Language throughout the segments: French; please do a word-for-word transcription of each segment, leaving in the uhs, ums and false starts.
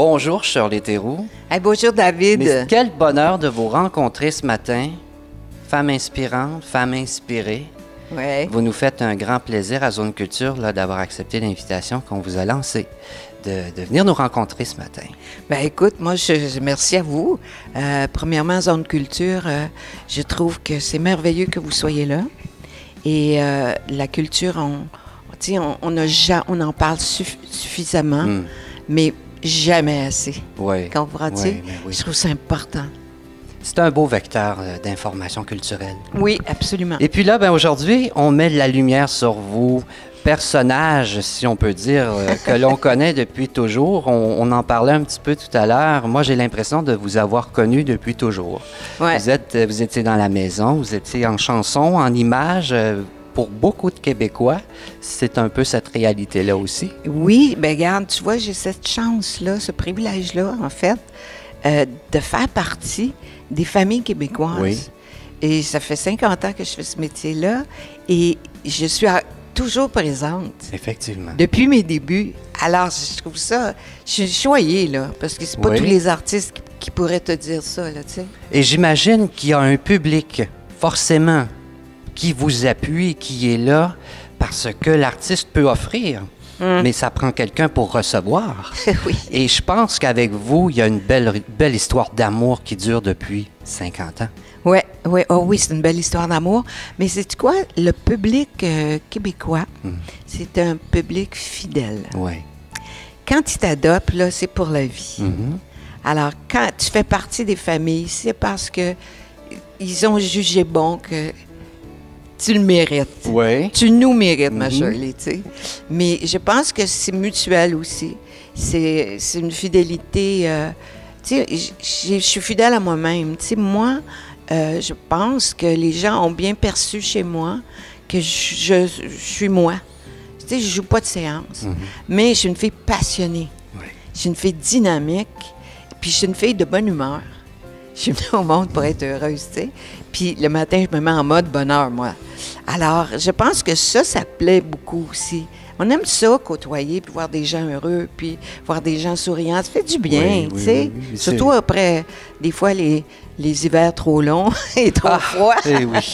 Bonjour, Shirley Théroux. Hey, bonjour, David. Mais quel bonheur de vous rencontrer ce matin. Femme inspirante, femme inspirée. Ouais. Vous nous faites un grand plaisir à Zone Culture là, d'avoir accepté l'invitation qu'on vous a lancée, de, de venir nous rencontrer ce matin. Ben écoute, moi, je, je merci à vous. Euh, premièrement, Zone Culture, euh, je trouve que c'est merveilleux que vous soyez là. Et euh, la culture, on, on, on, a ja, on en parle suff- suffisamment, mm. mais jamais assez. Oui. Comprends-tu? Oui, oui. Je trouve ça important. C'est un beau vecteur euh, d'information culturelle. Oui, absolument. Et puis là, ben, aujourd'hui, on met de la lumière sur vous, personnage, si on peut dire, euh, que l'on connaît depuis toujours. On, on en parlait un petit peu tout à l'heure. Moi, j'ai l'impression de vous avoir connu depuis toujours. Ouais. Vous êtes, vous étiez dans la maison, vous étiez en chanson, en images. Euh, pour beaucoup de Québécois, c'est un peu cette réalité-là aussi. Oui, bien regarde, tu vois, j'ai cette chance-là, ce privilège-là, en fait, euh, de faire partie des familles québécoises. Oui. Et ça fait cinquante ans que je fais ce métier-là et je suis à, toujours présente. Effectivement. Depuis mes débuts. Alors, je trouve ça... Je suis choyée, là, parce que c'est pas oui. tous les artistes qui, qui pourraient te dire ça, là, tu sais. Et j'imagine qu'il y a un public, forcément, qui vous appuie, qui est là, parce que l'artiste peut offrir. Hum. Mais ça prend quelqu'un pour recevoir. Oui. Et je pense qu'avec vous, il y a une belle, belle histoire d'amour qui dure depuis cinquante ans. Ouais, ouais, oh oui, c'est une belle histoire d'amour. Mais c'est quoi? Le public euh, québécois, hum. c'est un public fidèle. Oui. Quand ils t'adoptent, là, c'est pour la vie. Mm-hmm. Alors, quand tu fais partie des familles, c'est parce que ils ont jugé bon que tu le mérites. Oui. Tu nous mérites, mm-hmm. ma Shirley, tu sais. Mais je pense que c'est mutuel aussi. C'est, c'est une fidélité... Euh, tu sais, je suis fidèle à moi-même. Tu sais, moi, euh, je pense que les gens ont bien perçu chez moi que je, je, je suis moi. Tu sais, je joue pas de séance. Mm-hmm. Mais je suis une fille passionnée. Oui. Je suis une fille dynamique. Puis je suis une fille de bonne humeur. Je suis venue au monde pour être heureuse, tu sais. Puis le matin, je me mets en mode bonheur, moi. Alors, je pense que ça, ça plaît beaucoup aussi. On aime ça, côtoyer, puis voir des gens heureux, puis voir des gens souriants. Ça fait du bien, oui, tu sais. Oui, oui, surtout après, des fois, les, les hivers trop longs et trop ah, froids. Eh oui.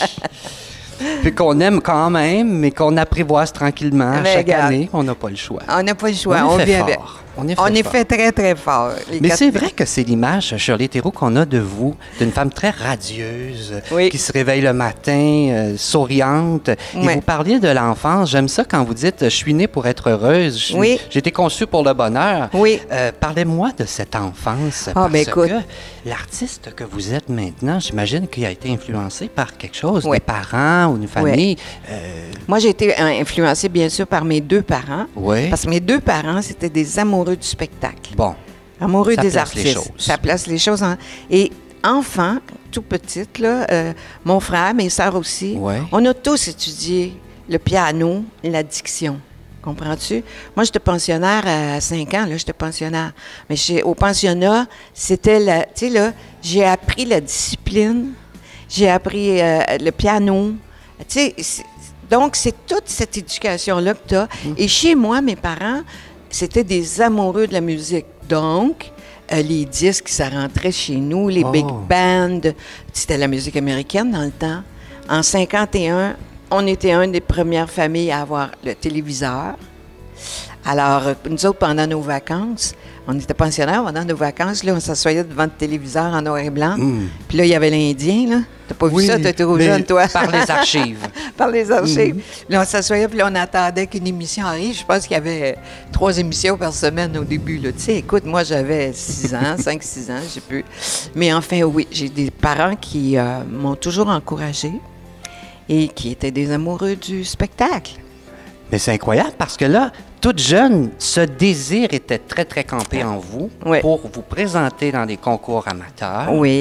Puis qu'on aime quand même, mais qu'on apprivoise tranquillement mais chaque regarde, année. On n'a pas le choix. On n'a pas le choix. On, on est fait vit fort. Avec. On est fait, on est fort. fait très, très fort. Mais c'est vrai que c'est l'image, Shirley Théroux, qu'on a de vous, d'une femme très radieuse, oui. qui se réveille le matin, euh, souriante. Oui. Et vous parliez de l'enfance. J'aime ça quand vous dites « je suis née pour être heureuse, je, oui. j'ai été conçue pour le bonheur oui. ». Euh, parlez-moi de cette enfance, oh, parce ben, écoute. que l'artiste que vous êtes maintenant, j'imagine qu'il a été influencé par quelque chose, oui. des parents ou une famille. Oui. Euh... Moi, j'ai été influencée, bien sûr, par mes deux parents. Oui. Parce que mes deux parents, c'était des amoureux du spectacle. Bon. Amoureux ça des place artistes. Les choses. Ça place les choses en... Et enfant, tout petite, là, euh, mon frère, mes sœurs aussi, ouais. on a tous étudié le piano, la diction. Comprends-tu? Moi, j'étais pensionnaire à cinq ans, là, j'étais pensionnaire. Mais j'ai, au pensionnat, c'était la... Tu sais, là, j'ai appris la discipline, j'ai appris euh, le piano. Tu sais, donc, c'est toute cette éducation-là que tu as. Mmh. Et chez moi, mes parents... C'était des amoureux de la musique. Donc, euh, les disques, ça rentrait chez nous, les oh. big bands. C'était la musique américaine dans le temps. En cinquante et un, on était une des premières familles à avoir le téléviseur. Alors, nous autres, pendant nos vacances, on était pensionnaires, pendant nos vacances, là, on s'assoyait devant le téléviseur en noir et blanc. Mm. Puis là, il y avait l'Indien, là. T'as pas oui, vu ça? T'es trop jeune, toi. Par les archives. Par les archives. Mm. Là, on s'assoyait, puis là, on attendait qu'une émission arrive. Je pense qu'il y avait trois émissions par semaine au début, là. Tu sais, écoute, moi, j'avais six ans, cinq, six ans, je sais plus. Mais enfin, oui, j'ai des parents qui euh, m'ont toujours encouragée et qui étaient des amoureux du spectacle. Mais c'est incroyable parce que là, toute jeune, ce désir était très, très campé en vous oui. pour vous présenter dans des concours amateurs. Oui.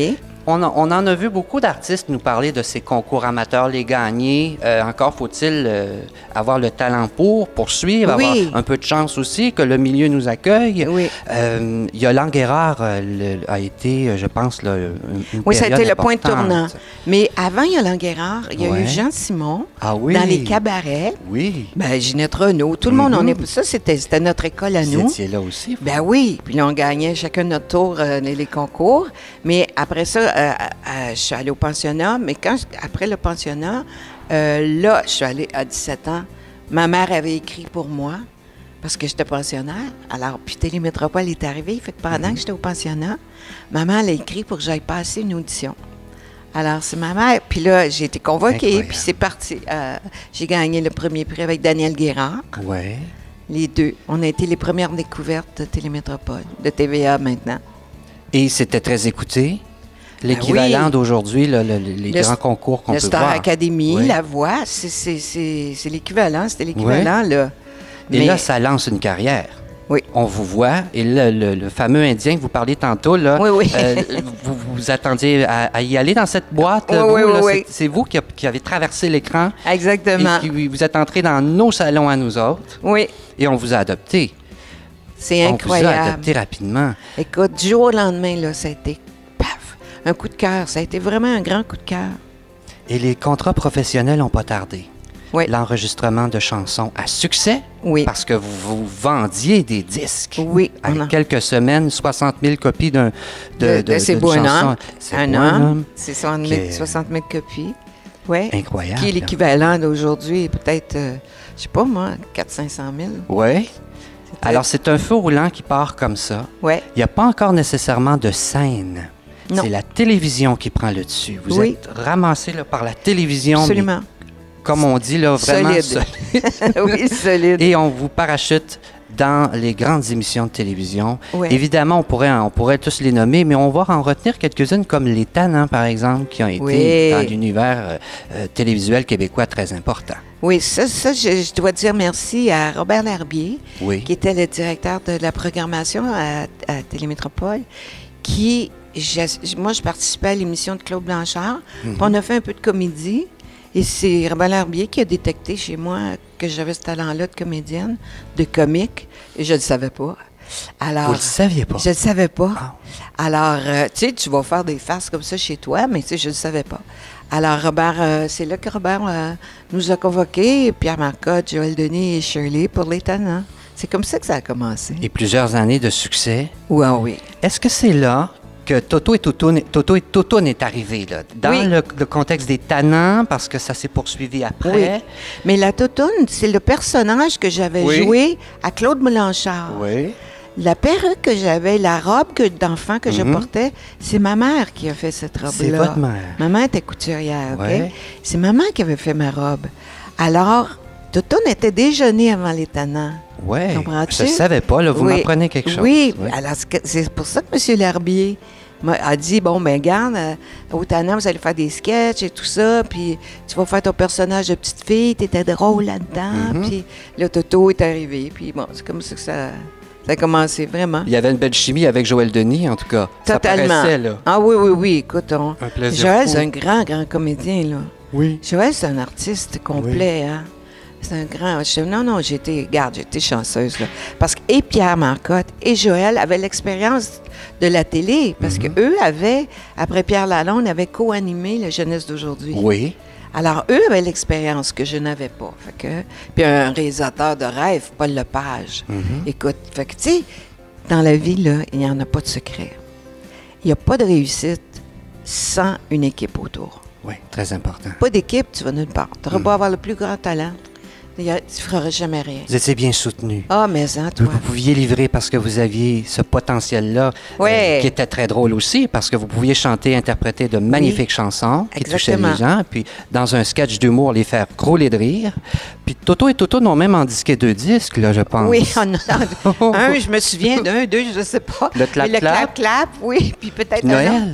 On, a- on en a vu beaucoup d'artistes nous parler de ces concours amateurs, les gagner. Euh, encore faut-il euh, avoir le talent pour, poursuivre, Oui. avoir un peu de chance aussi, que le milieu nous accueille. Oui. Euh, Yolande Guérard euh, le- a été, euh, je pense, là, une Oui, ça a été période le point importante. tournant. Mais avant Yolande Guérard, il y a Ouais. eu Jean Simon Ah oui. dans les cabarets. Oui. Ben, Ginette Renault, tout le monde, on Mhm. est, ça, c'était c'était notre école à Vous nous. étiez là aussi. vous? Ben oui, puis là, on gagnait chacun notre tour euh, les, les concours. Mais après ça, euh, euh, je suis allée au pensionnat. Mais quand, je- après le pensionnat, euh, là, je suis allée à dix-sept ans. Ma mère avait écrit pour moi parce que j'étais pensionnaire. Alors, puis Télémétropole est arrivé. Fait que pendant que j'étais au pensionnat, maman, elle a écrit pour que j'aille passer une audition. Alors, c'est ma mère. Puis là, j'ai été convoquée, Incroyable. puis c'est parti. Euh, j'ai gagné le premier prix avec Daniel Guérard. Ouais. Les deux. On a été les premières découvertes de Télémétropole, de T V A maintenant. Et c'était très écouté. L'équivalent Ben oui. d'aujourd'hui, là, le- les Le- grands concours qu'on Le peut Star voir. Academy, Oui. La Voix, c'est- c'est c'est- c'est l'équivalent, c'était l'équivalent, là. Et Mais- là, ça lance une carrière. Oui. On vous voit. Et le, le- le fameux Indien que vous parliez tantôt, là, Oui, oui. euh, vous vous attendiez à, à y aller dans cette boîte. là, Oui, vous, oui, là, oui, c'est- oui. C'est vous qui, a- qui avez traversé l'écran. Exactement. Et puis vous êtes entré dans nos salons à nous autres. Oui, Et on vous a adopté. c'est On vous a incroyable. adopté rapidement. Écoute, du jour au lendemain, là, ça a été, paf, un coup de cœur. Ça a été vraiment un grand coup de cœur. Et les contrats professionnels n'ont pas tardé. Oui. L'enregistrement de chansons à succès, Oui. parce que vous, vous vendiez des disques. Oui, En on a- quelques semaines, soixante mille copies d'un, de, De- de C'est d'une beau un chanson. homme. C'est Un beau homme, c'est soixante qui mille est- soixante mille copies. Oui. Incroyable. Qui est l'équivalent d'aujourd'hui, peut-être, euh, je sais pas moi, quatre cents à cinq cent mille. Oui. très- Alors, c'est un feu roulant qui part comme ça. Oui. Il n'y a pas encore nécessairement de scène. Non. C'est la télévision qui prend le dessus. Vous Oui. êtes ramassé là, par la télévision. Absolument. mais, comme on dit, là, vraiment Solide. solide. Oui, solide. Et on vous parachute dans les grandes émissions de télévision. Ouais. Évidemment, on pourrait, en- on pourrait tous les nommer, mais on va en retenir quelques-unes comme Les Tannants, par exemple, qui ont été Oui. dans l'univers euh, euh, télévisuel québécois très important. Oui, ça, ça je, je dois dire merci à Robert L'Herbier, Oui. qui était le directeur de la programmation à, à Télémétropole, qui, je- moi, je participais à l'émission de Claude Blanchard, Mhm. puis on a fait un peu de comédie, et c'est Robert L'Herbier qui a détecté chez moi que j'avais ce talent-là de comédienne, de comique, et je ne le savais pas. Alors, Vous ne le saviez pas? je ne le savais pas. Ah. Alors, euh, tu sais, tu vas faire des farces comme ça chez toi, mais tu sais, je ne le savais pas. Alors, Robert, euh, c'est là que Robert euh, nous a convoqués, Pierre Marcotte, Joël Denis et Shirley pour Les Tannants. C'est comme ça que ça a commencé. Et plusieurs années de succès. Ouais, oui. Est-ce que c'est là que Toto et Toutoune, Toto et Toutoune est arrivé, là, dans Oui. le, le contexte des Tannants, parce que ça s'est poursuivi après? Oui. Mais la Toutoune, c'est le personnage que j'avais Oui. joué à Claude Blanchard. Oui. La perruque que j'avais, la robe que, d'enfant que je Mhm. portais, c'est ma mère qui a fait cette robe-là. C'est votre mère. Maman était couturière, OK? Ouais. C'est maman qui avait fait ma robe. Alors, Toutoune était déjeuner avant les Tannants. Oui. Comprends-tu? Je ne savais pas, là, vous Oui. m'apprenez quelque chose. Oui, Oui. alors c'est que- c'est pour ça que M. L'Herbier m'a a dit, bon, ben garde, euh, au Tannant, vous allez faire des sketchs et tout ça, puis tu vas faire ton personnage de petite fille, t'étais drôle là-dedans, Mhm. puis le Toto est arrivé, puis bon, c'est comme ça que ça, ça a commencé, vraiment. Il y avait une belle chimie avec Joël Denis, en tout cas. Totalement. Ça paraissait, là. Ah oui, oui, oui, écoute, on... Un plaisir Joël, fou. c'est un grand, grand comédien, là. Oui. Joël, c'est un artiste complet, hein. C'est un grand... je- non, non, j'ai été... Regarde, j'ai été chanceuse, là. Parce que et Pierre Marcotte et Joël avaient l'expérience de la télé. Parce Mhm. que eux avaient, après Pierre Lalonde, avaient co-animé La jeunesse d'aujourd'hui. Oui. Alors, eux avaient l'expérience que je n'avais pas. Fait que... Puis un réalisateur de rêve, Paul Lepage. Mhm. Écoute, fait que, tu sais, dans la vie, là, il n'y en a pas de secret. Il n'y a pas de réussite sans une équipe autour. Oui, très important. Pas d'équipe, tu vas nulle part. Tu n'auras Mm. beau avoir le plus grand talent, il y a- tu ne feras jamais rien. Vous étiez bien soutenu. Ah, mais hein, toi. Vous, vous pouviez livrer parce que vous aviez ce potentiel-là, Ouais. qui était très drôle aussi, parce que vous pouviez chanter, interpréter de magnifiques chansons qui touchaient les Exactement. gens, puis dans un sketch d'humour, les faire crouler de rire. Puis Toto et Toto n'ont même endisqué deux disques, là, je pense. Oui, on a- un, je me souviens d'un, deux, je ne sais pas. Le clap-clap. Mais Le clap-clap, oui, puis peut-être Puis un autre. Noël.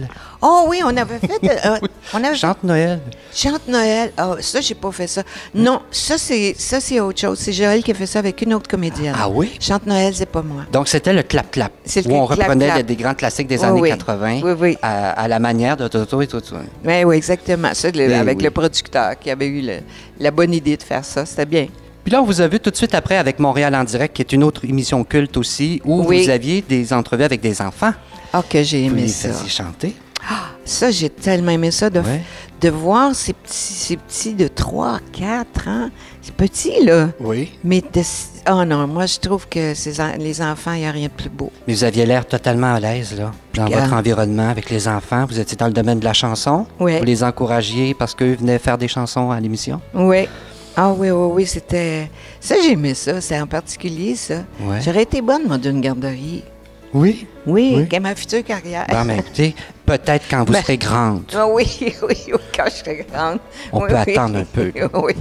Oh oui, on avait fait... De, euh, on avait Chante Noël. Chante Noël. Ah, ça, j'ai pas fait ça. Non, ça, c'est ça c'est autre chose. C'est Joël qui a fait ça avec une autre comédienne. Ah oui? Chante Noël, c'est pas moi. Donc, c'était le clap-clap, C'est où le on clap-clap. reprenait des grands classiques des Oui, années oui. quatre-vingt Oui, oui. À, à la manière de Toto et Toto. Oui, oui, exactement. Ça, le- Ben avec oui. le producteur qui avait eu le- la bonne idée de faire ça. C'était bien. Puis là, on vous a vu tout de suite après avec Montréal en direct, qui est une autre émission culte aussi, où Oui. vous aviez des entrevues avec des enfants. Ah, que j'ai Vous aimé les ça. faisiez chanter. Ça, j'ai tellement aimé ça, de, f- Ouais. de voir ces petits, ces petits de trois, quatre ans. C'est petit, là. Oui. Mais de... Oh non, moi, je trouve que ces en- les enfants, il n'y a rien de plus beau. Mais vous aviez l'air totalement à l'aise, là, dans Regarde. votre environnement avec les enfants. Vous étiez dans le domaine de la chanson. Oui. Vous les encouragiez parce qu'eux venaient faire des chansons à l'émission. Oui. Ah oui, oui, oui, c'était... Ça, j'aimais ça. C'est en particulier, ça. Ouais. J'aurais été bonne, moi, d'une garderie. Oui. Oui, Oui. qu'à ma future carrière. Bon, mais écoutez, peut-être quand vous Ben- serez grande, Ah oui, oui, oui, quand je serai grande. On Oui, peut oui. attendre un peu. Oui.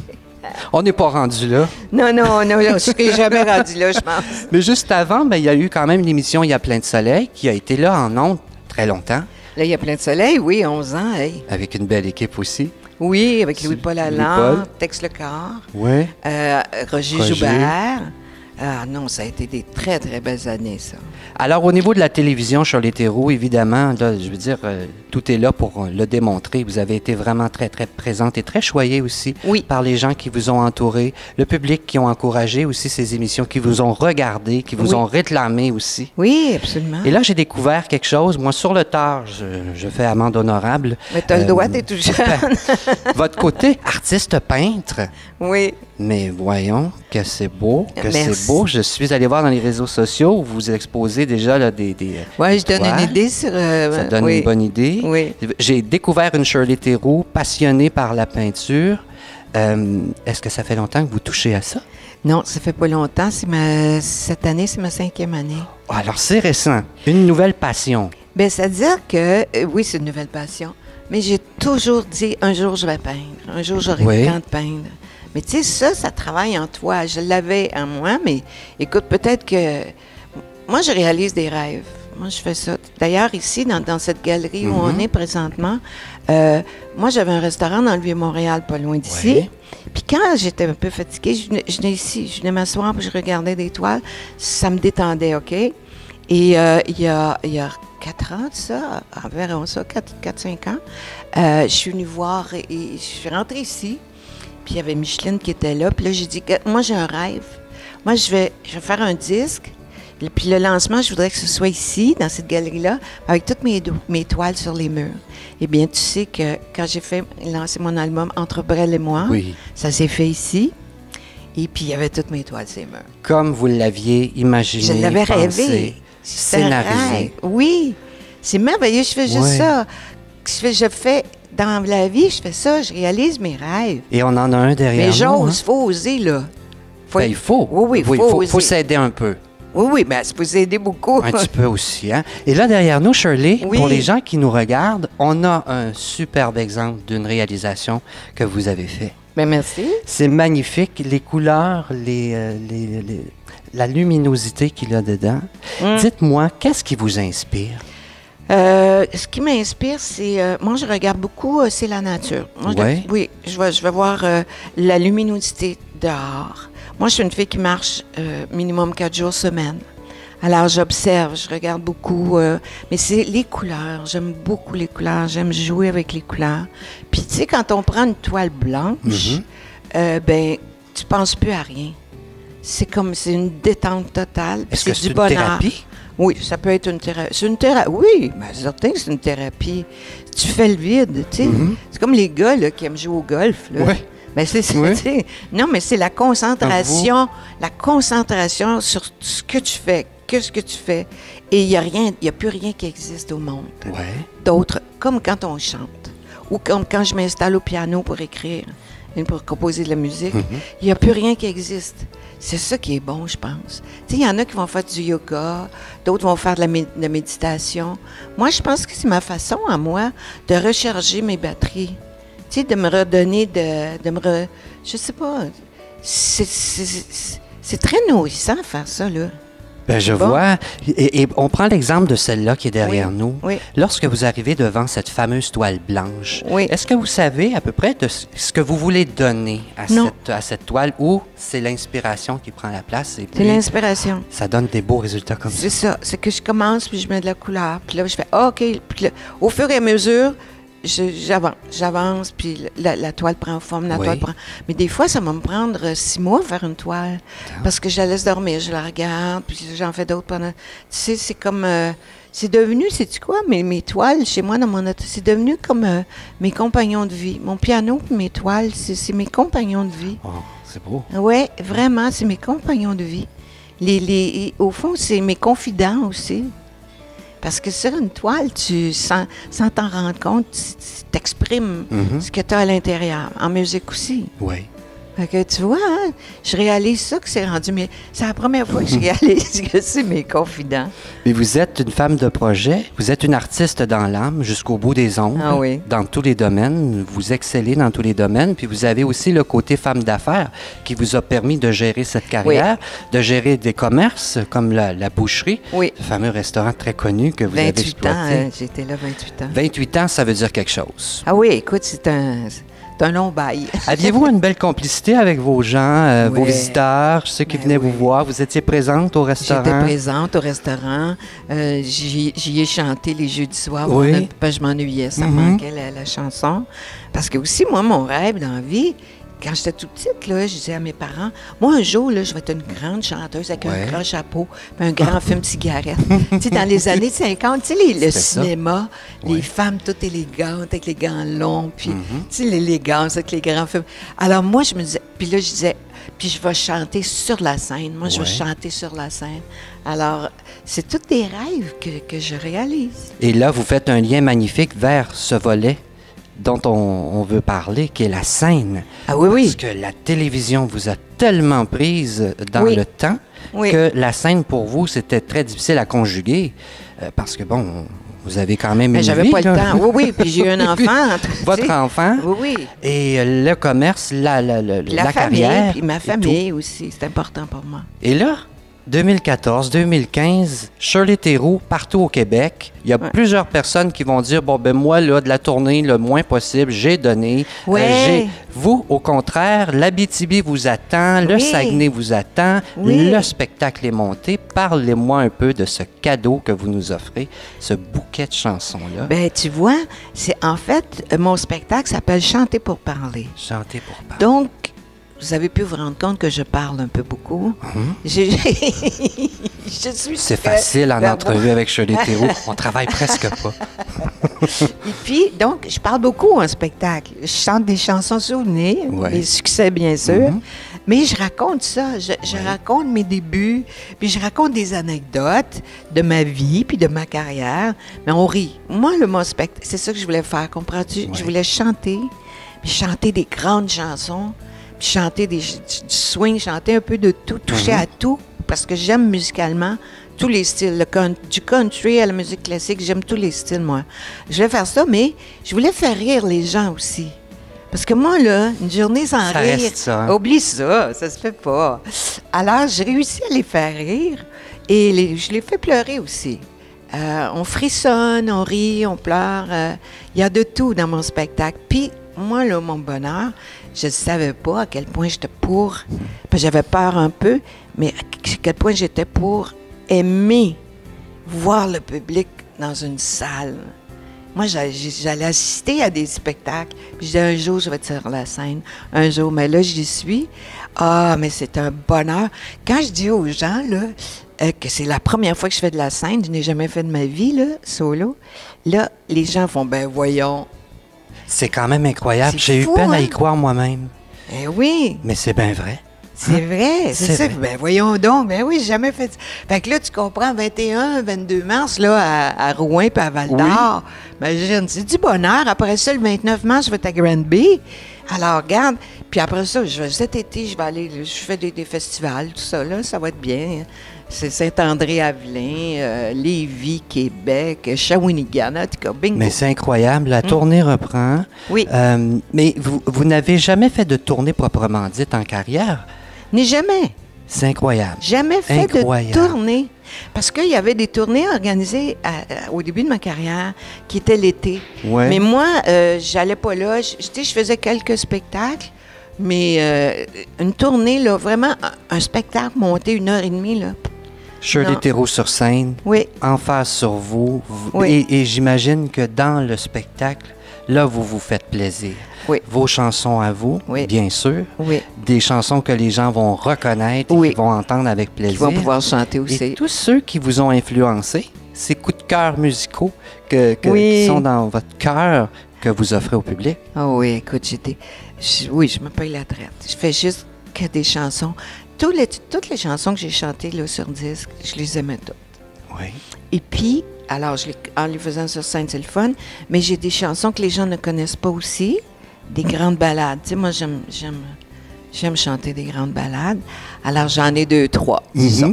on n'est pas rendu là. Non, non, non, je ne serai jamais rendue là, je pense. Mais juste avant, ben, il y a eu quand même l'émission Il y a plein de soleil qui a été là en ondes très longtemps, Là, il y a plein de soleil, oui, onze ans, hey. avec une belle équipe aussi. Oui, avec C'est Louis-Paul Louis-Paul. Lalande, Tex Lecor, Oui. euh, Roger, Roger. Joubert. Ah non, ça a été des très, très belles années, ça. Alors, au niveau de la télévision, Charles Théroux, évidemment, là, je veux dire, euh, tout est là pour euh, le démontrer. Vous avez été vraiment très, très présente et très choyée aussi Oui. par les gens qui vous ont entouré, le public qui ont encouragé aussi ces émissions, qui vous ont regardé, qui vous Oui. ont réclamé aussi. Oui, absolument. Et là, j'ai découvert quelque chose. Moi, sur le tard, je, je fais amende honorable. Mais t'as le Euh, droit, t'es tout jeune. Votre côté artiste peintre. Oui. Mais voyons que c'est beau, que Merci. c'est beau. Je suis allé voir dans les réseaux sociaux où vous exposez déjà là, des, des... Oui, je donne Ouais. une idée sur... euh, Ça donne oui. une bonne idée. Oui. J'ai découvert une Shirley Théroux passionnée par la peinture. Euh, Est-ce que ça fait longtemps que vous touchez à ça? Non, ça fait pas longtemps. C'est ma... Cette année, c'est ma cinquième année. Oh, alors, c'est récent. Une nouvelle passion. Bien, c'est-à-dire que, euh, oui, c'est une nouvelle passion, mais j'ai toujours dit, un jour, je vais peindre. Un jour, j'aurai Oui. le temps de peindre. Mais tu sais, ça, ça travaille en toi. Je l'avais en moi, mais écoute, peut-être que... Moi, je réalise des rêves. Moi, je fais ça. D'ailleurs, ici, dans, dans cette galerie où on est présentement, euh, moi, j'avais un restaurant dans le Vieux-Montréal, pas loin d'ici. Oui. Puis quand j'étais un peu fatiguée, je venais, je venais ici, je venais m'asseoir, puis je regardais des toiles. Ça me détendait, OK? Et euh, il y a, il y a quatre ans de ça, environ ça, quatre, quatre, cinq ans, euh, je suis venue voir et, et je suis rentrée ici. Puis il y avait Micheline qui était là. Puis là, j'ai dit, moi, j'ai un rêve. Moi, je vais, je vais faire un disque. Puis le lancement, je voudrais que ce soit ici, dans cette galerie-là, avec toutes mes, do- mes toiles sur les murs. Eh bien, tu sais que quand j'ai fait lancer mon album Entre Brel et moi, Oui. ça s'est fait ici. Et puis, il y avait toutes mes toiles sur les murs. Comme vous l'aviez imaginé, Je l'avais pensé, rêvé. C'était un scénarisé. rêve. Oui. C'est merveilleux. Je fais juste Ouais. ça. Je fais, je fais, dans la vie, je fais ça. Je réalise mes rêves. Et on en a un derrière Mais nous. j'ose, il faut oser, là. Faut Ben, être- il faut. Oui, oui, il faut faut, oser. faut s'aider un peu. Oui, oui, mais ça peut aider beaucoup. Un petit peu aussi. Hein? Et là, derrière nous, Shirley, Oui. pour les gens qui nous regardent, on a un superbe exemple d'une réalisation que vous avez faite. Ben, merci. C'est magnifique, les couleurs, les, euh, les- les- la luminosité qu'il y a dedans. Mm. Dites-moi, qu'est-ce qui vous inspire? Euh, ce qui m'inspire, c'est... euh, moi, je regarde beaucoup, euh, c'est la nature. Moi, je- Ouais. oui, je vais, je vais voir euh, la luminosité dehors. Moi, je suis une fille qui marche euh, minimum quatre jours semaine. Alors, j'observe, je regarde beaucoup. euh, mais c'est les couleurs. J'aime beaucoup les couleurs. J'aime jouer avec les couleurs. Puis, tu sais, quand on prend une toile blanche, Mhm. euh, ben, tu penses plus à rien. C'est comme, c'est une détente totale. puis Est-ce que c'est du une bonheur. thérapie? Oui, ça peut être une thérapie. C'est une thérapie. Oui, mais certain que c'est une thérapie. Tu fais le vide, tu sais. Mhm. C'est comme les gars là, qui aiment jouer au golf. Là. Ouais. Mais c'est ça, Ouais. tu sais. Non, mais c'est la concentration, la concentration sur ce que tu fais, que ce que tu fais. Et il n'y a rien, il n'y a plus rien qui existe au monde. Ouais. D'autres, comme quand on chante, ou comme quand je m'installe au piano pour écrire, et pour composer de la musique, il n'y a plus rien qui existe. C'est ça qui est bon, je pense. Tu sais, il y en a qui vont faire du yoga, d'autres vont faire de la, mé- de la méditation. Moi, je pense que c'est ma façon, à moi, de recharger mes batteries. Tu sais, de me redonner, de, de me... Re... Je sais pas. C'est, c'est, c'est- c'est très nourrissant, faire ça, là. Ben, je Bon. vois. Et, et on prend l'exemple de celle-là qui est derrière Oui, nous. oui. Lorsque vous arrivez devant cette fameuse toile blanche, Oui. est-ce que vous savez à peu près de ce ce que vous voulez donner à, Non. cette, à cette toile ou c'est l'inspiration qui prend la place et C'est puis l'inspiration. ça donne des beaux résultats comme ça? C'est ça. C'est que je commence, puis je mets de la couleur. Puis là, je fais ah, OK. Puis là, au fur et à mesure, je- j'avance. J'avance, puis la, la toile prend forme, la Oui. toile prend... Mais des fois, ça va me prendre euh, six mois faire une toile. Parce que je la laisse dormir, je la regarde, puis j'en fais d'autres pendant... Tu sais, c'est comme... euh, c'est devenu, sais-tu quoi, mes, mes toiles, chez moi, dans mon auto, c'est devenu comme euh, mes compagnons de vie. Mon piano puis mes toiles, c'est c'est mes compagnons de vie. Oh, c'est beau. Oui, vraiment, c'est mes compagnons de vie. Les, les, au fond, c'est mes confidents aussi. Parce que sur une toile, tu, sans sans t'en rendre compte, tu tu t'exprimes Mhm. ce que tu as à l'intérieur. En musique aussi. Oui. Fait que tu vois, hein, je réalise ça que c'est rendu. Mais c'est la première fois que je réalise que c'est mes confidents. Mais vous êtes une femme de projet, vous êtes une artiste dans l'âme jusqu'au bout des ongles, Ah oui. dans tous les domaines, vous excellez dans tous les domaines, puis vous avez aussi le côté femme d'affaires qui vous a permis de gérer cette carrière, de gérer des commerces comme la, la boucherie, Oui. ce fameux restaurant très connu que vous avez vingt-huit exploité. ans, euh, j'étais là vingt-huit ans. vingt-huit ans, ça veut dire quelque chose. Ah oui, écoute, c'est un, c'est un long bail. Aviez-vous une belle complicité avec vos gens, euh, vos Oui. visiteurs, ceux qui Ben venaient oui. vous voir? Vous étiez présente au restaurant? J'étais présente au restaurant. Euh, j'y, j'y ai chanté les jeudis soirs. Oui. Mon- parce que je m'ennuyais, ça me Mhm. manquait la, la chanson. Parce que aussi, moi, mon rêve dans la vie, quand j'étais toute petite, là, je disais à mes parents, moi, un jour, là, je vais être une grande chanteuse avec Ouais. un grand chapeau puis un grand film cigarette. Tu sais, dans les années cinquante, tu sais, les- le C'était ça. cinéma, les Ouais. femmes toutes élégantes, avec les gants longs, puis, Mhm. tu sais, l'élégance avec les grands films. Alors, moi, je me disais, puis là, je disais, puis je vais chanter sur la scène. Moi, je vais Ouais. chanter sur la scène. Alors, c'est tous des rêves que, que je réalise. Et là, vous faites un lien magnifique vers ce volet dont on, on veut parler, qui est la scène. Ah oui, oui. Parce que la télévision vous a tellement prise dans Oui. le temps Oui. que la scène, pour vous, c'était très difficile à conjuguer. euh, parce que, bon, vous avez quand même Mais une j'avais vie, pas le là. temps. Oui, oui, puis j'ai eu un enfant. tu Votre sais. enfant. Oui, oui. Et euh, le commerce, la, la, la, Puis la, la famille, carrière. puis ma et tout. famille aussi. C'est important pour moi. Et là, deux mille quatorze, deux mille quinze, Shirley Théroux, partout au Québec, il y a Ouais. plusieurs personnes qui vont dire, bon, ben moi, là, de la tournée, le moins possible, j'ai donné. Euh, Ouais. j'ai- Vous, au contraire, l'Abitibi vous attend, le Oui. Saguenay vous attend, Oui. le spectacle est monté. Parlez-moi un peu de ce cadeau que vous nous offrez, ce bouquet de chansons-là. Ben, tu vois, c'est en fait, euh, mon spectacle s'appelle Chanter pour parler. Chantez pour parler. Donc, vous avez pu vous rendre compte que je parle un peu beaucoup. Mhm. J'ai- je suis C'est très- facile en Ben, entrevue avec Shirley Théroux. On travaille presque pas. Et puis, donc, je parle beaucoup en spectacle. Je chante des chansons souvenirs, Ouais. des succès, bien sûr. Mhm. Mais je raconte ça. Je, je Ouais. raconte mes débuts, puis je raconte des anecdotes de ma vie, puis de ma carrière. Mais on rit. Moi, le mon spectacle, c'est ça que je voulais faire, comprends-tu? Ouais. Je voulais chanter, puis chanter des grandes chansons, puis chanter des, du swing, chanter un peu de tout, toucher Mhm. à tout, parce que j'aime musicalement tous les styles, le coun- du country à la musique classique, j'aime tous les styles, moi. Je voulais faire ça, mais je voulais faire rire les gens aussi. Parce que moi, là, une journée sans Ça rire, reste ça, hein? oublie ça, ça se fait pas. Alors, j'ai réussi à les faire rire et les- je les fais pleurer aussi. Euh, on frissonne, on rit, on pleure. euh, Il y a de tout dans mon spectacle. Puis, moi, là, mon bonheur, je ne savais pas à quel point j'étais pour. Parce que j'avais peur un peu, mais à quel point j'étais pour aimer voir le public dans une salle. Moi, j'a- j'allais assister à des spectacles. Puis je disais, un jour, je vais être sur la scène. Un jour, mais là, j'y suis. Ah, mais c'est un bonheur. Quand je dis aux gens, là, euh, que c'est la première fois que je fais de la scène, je n'ai jamais fait de ma vie, là, solo, là, les gens font, ben voyons. C'est quand même incroyable. C'est J'ai eu fou, peine à hein? y croire moi-même. Eh oui, Mais c'est bien vrai. c'est vrai, c'est C'est ça. vrai. Ben voyons donc, ben oui, j'ai jamais fait ça. Fait que là, tu comprends, vingt et un, vingt-deux mars, là, à, à Rouen puis à Val-d'Or, imagine, c'est du bonheur. Après ça, le vingt-neuf mars, je vais être à Granby. Alors, regarde, puis après ça, je vais, cet été, je vais aller, je fais des, des festivals, tout ça, là, ça va être bien. C'est Saint-André-Avelin, euh, Lévis, Québec, Shawinigan, en tout cas, bingo. Mais c'est incroyable. La tournée reprend. Mm. Oui. Euh, mais vous, vous n'avez jamais fait de tournée proprement dite en carrière. Ni jamais. C'est incroyable. Jamais fait Incroyable. de tournée. Parce qu'il y avait des tournées organisées à, à, au début de ma carrière qui étaient l'été. Ouais. Mais moi, euh, j'allais pas là. Je, je, je faisais quelques spectacles, mais euh, une tournée, là, vraiment, un, un spectacle monté une heure et demie, là. Shirley Thérault sur scène, oui. En face sur vous. Oui. Et, et j'imagine que dans le spectacle, là, vous vous faites plaisir. Oui. Vos chansons à vous, oui. bien sûr. Oui. Des chansons que les gens vont reconnaître, oui. qui vont entendre avec plaisir. Qui vont pouvoir chanter aussi. Et tous ceux qui vous ont influencé, ces coups de cœur musicaux que, que, oui. qui sont dans votre cœur, que vous offrez au public. Ah oh oui, écoute, j'étais... Je, oui, je me paye la traite. Je fais juste que des chansons. Tous les, toutes les chansons que j'ai chantées là, sur disque, je les aimais toutes. Oui. Et puis, alors, je les, en les faisant sur scène, c'est le fun, mais j'ai des chansons que les gens ne connaissent pas aussi, des grandes ballades. Tu sais, moi, j'aime, j'aime, j'aime chanter des grandes ballades. Alors, j'en ai deux, trois, disons. Mm-hmm.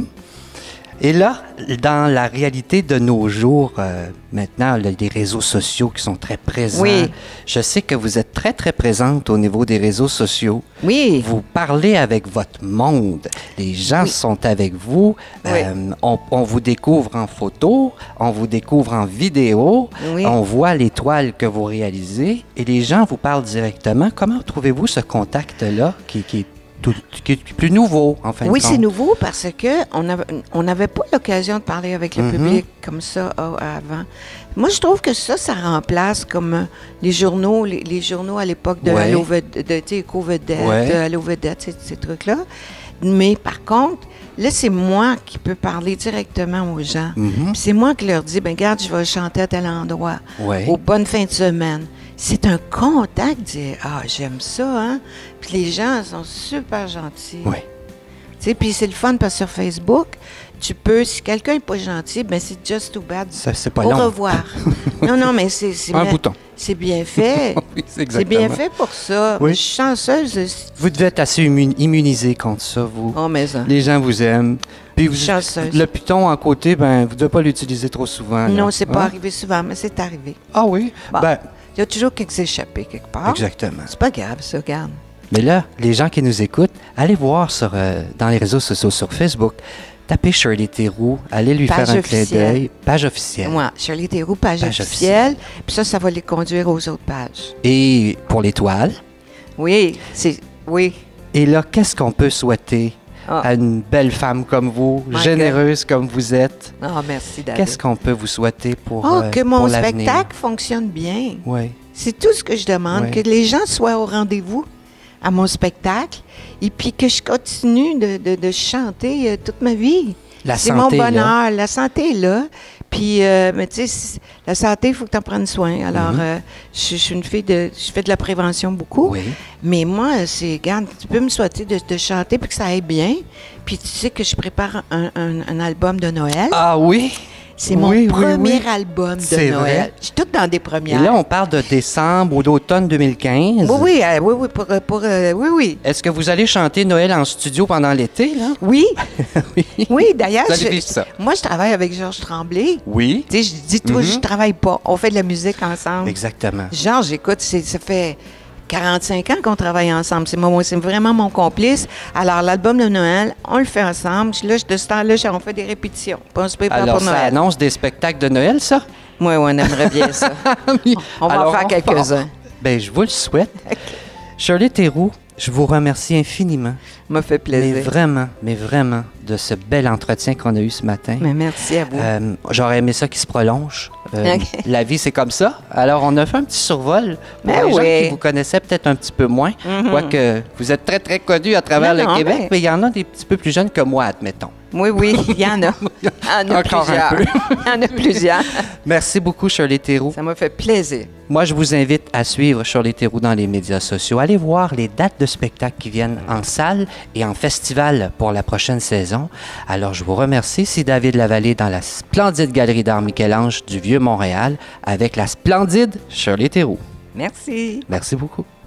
Et là, dans la réalité de nos jours, euh, maintenant, là, les réseaux sociaux qui sont très présents. Oui. Je sais que vous êtes très, très présente au niveau des réseaux sociaux. Oui. Vous parlez avec votre monde. Les gens oui. sont avec vous. Oui. Euh, on, on vous découvre en photo, on vous découvre en vidéo. Oui. On voit les toiles que vous réalisez et les gens vous parlent directement. Comment trouvez-vous ce contact-là qui, qui est Tout, qui est plus nouveau, en fin oui, de compte. c'est nouveau parce qu'on on n'avait pas l'occasion de parler avec le mm-hmm. public comme ça oh, avant. Moi, je trouve que ça, ça remplace comme euh, les journaux, les, les journaux à l'époque de ouais. Allo Vedette, de, de Éco-Vedette, ouais. de Allo Vedette, ces, ces trucs-là. Mais par contre, là, c'est moi qui peux parler directement aux gens. Mm-hmm. C'est moi qui leur dis, ben regarde, je vais chanter à tel endroit, ouais. aux bonnes fins de semaine. C'est un contact, dire « Ah, j'aime ça, hein? » Puis les gens sont super gentils. Oui. Tu sais, puis c'est le fun parce que sur Facebook, tu peux, si quelqu'un n'est pas gentil, ben c'est just too bad. Ça, c'est pas Au long. revoir. non, non, mais c'est... c'est un bien, bouton. C'est bien fait. oui, c'est exactement. C'est bien fait pour ça. Oui. Je suis chanceuse. Vous devez être assez immunisé contre ça, vous. Oh, mais ça. Les gens vous aiment. Puis vous, chanceuse. Le piton à côté, ben, vous ne devez pas l'utiliser trop souvent. Non, là. c'est hein? pas arrivé souvent, mais c'est arrivé. Ah oui? Bon. Ben, il y a toujours quelques échappés quelque part. Exactement. C'est pas grave, ça, regarde. Mais là, les gens qui nous écoutent, allez voir sur, euh, dans les réseaux sociaux, sur Facebook, tapez Shirley Thérault, allez lui page faire un officielle. clin d'œil. Page officielle. Oui, Shirley Thérault, page, page officielle. officielle. Puis ça, ça va les conduire aux autres pages. Et pour l'étoile? Oui, c'est... Oui. Et là, qu'est-ce qu'on peut souhaiter oh. à une belle femme comme vous, My généreuse God. comme vous êtes? Oh, merci, David. Qu'est-ce qu'on peut vous souhaiter pour Oh, euh, que mon pour spectacle l'avenir? fonctionne bien. Oui. C'est tout ce que je demande, oui. que les gens soient au rendez-vous à mon spectacle et puis que je continue de, de, de chanter euh, toute ma vie. La c'est santé, mon bonheur. Là. La santé est là. Puis, euh, mais tu sais, la santé, il faut que tu en prennes soin. Alors, mm-hmm. euh, je, je suis une fille de... Je fais de la prévention beaucoup. Oui. Mais moi, c'est... Regarde, tu peux me souhaiter de, de chanter puis que ça aille bien. Puis tu sais que je prépare un, un, un album de Noël. Ah oui? C'est mon oui, premier oui, oui. album de c'est Noël. Vrai? Je suis toute dans des premières. Et là, on parle de décembre ou d'automne deux mille quinze. Oui, oui, euh, oui, oui, pour, pour euh, oui, oui. Est-ce que vous allez chanter Noël en studio pendant l'été, là? Oui. oui. Oui, d'ailleurs, vous allez je, vivre ça. moi, je travaille avec Georges Tremblay. Oui. Tu sais, je dis, toi, mm-hmm. je travaille pas. On fait de la musique ensemble. Exactement. Georges, écoute, c'est, ça fait quarante-cinq ans qu'on travaille ensemble. C'est, mon, c'est vraiment mon complice. Alors, l'album de Noël, on le fait ensemble. Là, de ce temps-là, on fait des répétitions. Puis on se prépare Alors, pour Noël. ça annonce des spectacles de Noël, ça? Oui, oui, on aimerait bien ça. oui. On va Alors, en faire quelques-uns. Bien, je vous le souhaite. Okay. Shirley Thérault, je vous remercie infiniment. Ça m'a fait plaisir. Mais vraiment, mais vraiment, de ce bel entretien qu'on a eu ce matin. Mais merci à vous. Euh, j'aurais aimé ça qui se prolonge. Euh, okay. La vie, c'est comme ça. Alors, on a fait un petit survol pour ben les oui. gens qui vous connaissaient peut-être un petit peu moins. Mm-hmm. Quoique vous êtes très, très connus à travers non, le non, Québec, ben... mais il y en a des petits peu plus jeunes que moi, admettons. Oui, oui, il y en a. Il y en a Encore plusieurs. un peu. Il y en a plusieurs. Merci beaucoup, Shirley Thérault. Ça m'a fait plaisir. Moi, je vous invite à suivre Shirley Thérault dans les médias sociaux. Allez voir les dates de spectacles qui viennent en salle et en festival pour la prochaine saison. Alors, je vous remercie. C'est David Lavallée dans la splendide Galerie d'art Michel-Ange du Vieux-Montréal avec la splendide Shirley Thérault. Merci. Merci beaucoup.